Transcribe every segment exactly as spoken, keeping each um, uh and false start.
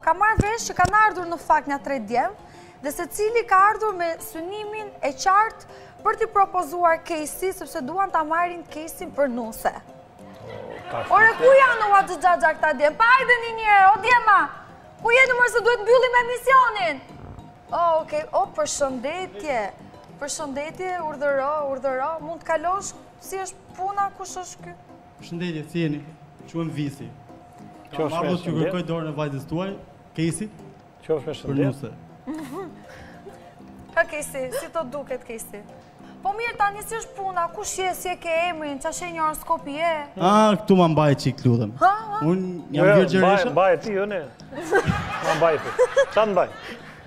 ka marrë vesh që kanë ardhur në fakt nga tre djemë, dhe se cili ka ardhur me synimin e qartë për t'i propozuar Casey, sepse duan ta marrin Casey për nuse. Ore, ku janë ua të gjagja këta djemë? Pa hajde një njërë, o djema! Ku jeni mërë se duhet mbyllim emisionin? O, okej, o, përshëndetje. Përshëndetje, urdhëro, urdhëro. Mund të kalosh? Si është puna, kush është ky? Përshëndetje, si jeni? Quhem Visi. Kam ardhur t'ju kërkoj dorën e vajzës tuaj, Casey. Qofsh me shëndet. Për nuse. Ka Casey, si të duket Casey? Po mirë, tani si është puna, kush je, si e ke emrin, qa shenjë horoskopi je? Ah, këtu ma mbaj qik ludhem. Ha? Unë jam Virgjeresha. Mbaj e ti, jone. Ma mbaj e ti. Qa të mbaj?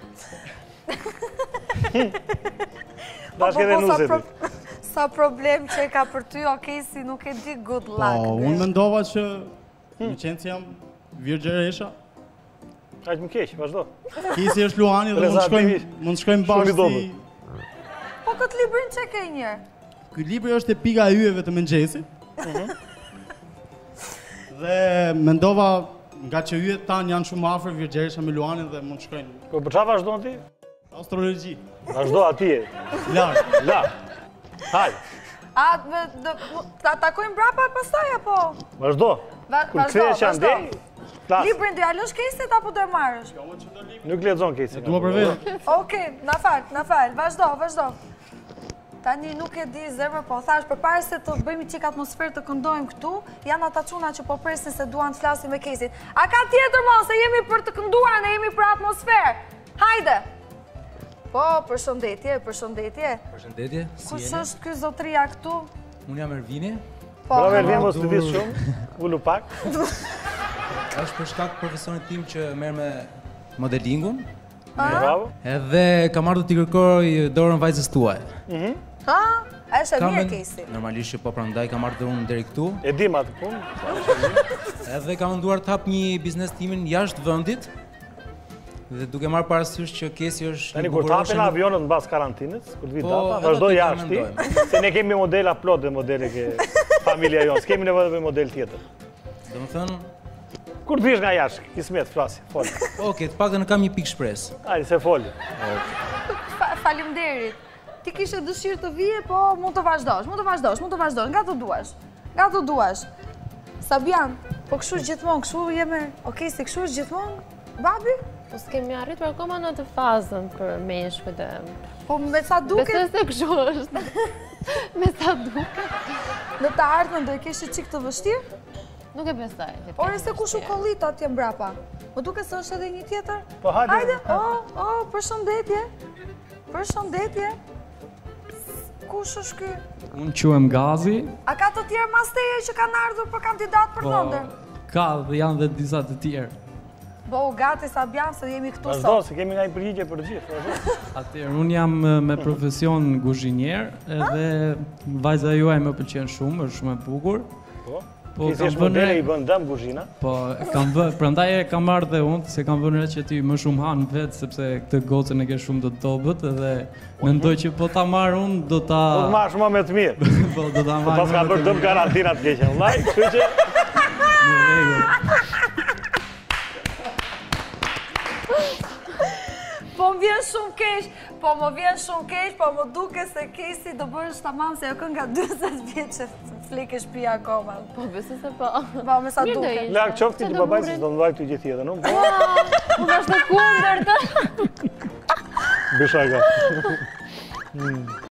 Da shke dhe nuse ti. Sa problem që e ka për ty, o Casey, nuk e di good luck. Po, unë mendova që në qenë si jam Virgjeresha. Ka që më keq, vazhdo. Casey është Luani dhe mund të shkojmë bashkë si... Po këtë librin që ke njërë? Këtë libri është e pika e yjeve të mëngjesit. Dhe mendova nga që yjet tanë janë shumë afër Virgjeresha me Luanin dhe mund të shkojnë. Po për qa vazhdo në ti? Astrologji. Vazhdo atje. Lartë. Lartë. Hajde. A, ta takojmë brapa e pastaj, apo? Vazhdo. Kur këthe që andej, klasë. Librin do jalosh Casey apo do e marrësh? Nuk lexon Casey. Dua për vetë. Okej, na fal, na fal, vazhdo, vazhdo. Tani nuk e di zemër, po thash, përpara se të bëjmë qik atmosferë të këndojmë këtu, janë ata çuna që po presin se duan të flasin me Casey. A ka tjetër mo, se jemi për të kënduar, ne jemi për atmosferë. Hajde! Po, përshëndetje, përshëndetje. Përshëndetje, si jeni? Kush është ky zotria këtu? Unë jam Ervini. Bravo Ervini, mos të disë shumë, ullu pak. Është për shkak profesionit tim që merr me modelingun. Bravo. Edhe kam ardhur t'i kërkoj dorën vajzës tuaj. Ha? A është e mirë Casey? Normalisht që po prandaj kam ardhur unë deri këtu. E dim atë punë. Edhe kam menduar të hap një biznes timin jashtë vendit. Dhe duke marrë parasysh që Casey është... Tani kur të hapen avionët në bas karantinës, kur të vitë data, vazhdo jashtë ti, se ne kemi modela plot dhe modele ke familja jonë, s'kemi nevojë me model tjetër. Do më thënë... Kur të vish nga jashtë, kismet, flasi, folë. Oke, të pak dhe në kam një pikë shpresë. Ajde, se folë. Faleminderit. Ti kishe dëshirë të vije, po mund të vazhdosh, mund të vazhdosh, mund të vazhdosh, nga të duash, nga të duash. Sabian, po këshu gjithmonë, këshu jeme, okej, si këshu gjithmonë, babi? Po s'kemi arritur akoma në të fazën për meshkët e... Po me sa duke... Besoj se kështu është. Me sa duke. Në të ardhmen do e keshi qik të vështirë? Nuk e besoj. Ore se kush u kollit atje mbrapa? Po duke se është edhe një tjetër? Po hajde. Hajde, o, o, përshëndetje. Përshëndetje. Kush është ky? Unë quhem Gazi. A ka të tjerë mas teje që kanë ardhur për kandidat për ndër? Ka dhe janë dhe disa të tjerë. Bo, gati Sabian, se jemi këtu sot. Vazhdo, se kemi nga i përgjigje për gjithë. Atëherë, unë jam me profesion guzhinier, edhe vajza juaj më pëlqen shumë, është shumë e bukur. Po, kisi është modele i bën dëm guzhina. Po, kam vë, prandaj e kam marrë dhe unë, se kam vënë re që ti më shumë hanë vetë, sepse këtë gocën e ke shumë të dobët, edhe mendoj që po ta marrë unë, do ta... Po të marrë shumë me të mirë. Po, do ta marrë... Pas ka bërë dëm karantinat keqen, laj, kështu që... Po më vjen shumë keq, po më vjen shumë keq, po më duke se Casey do bërësh tamam se jo kënë nga dyzet vjetë që flike shpia akoma. Po besoj se po. Po me sa duke. Lak qofti të babaj se do ndvaj të gjithë jetën, nuk? Unë është të kundër të... Bishaj ka.